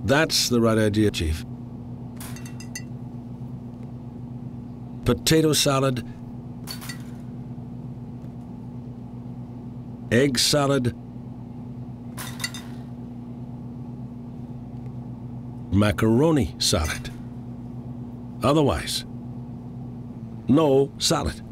That's the right idea, Chief. Potato salad, egg salad, macaroni salad. Otherwise, no salad.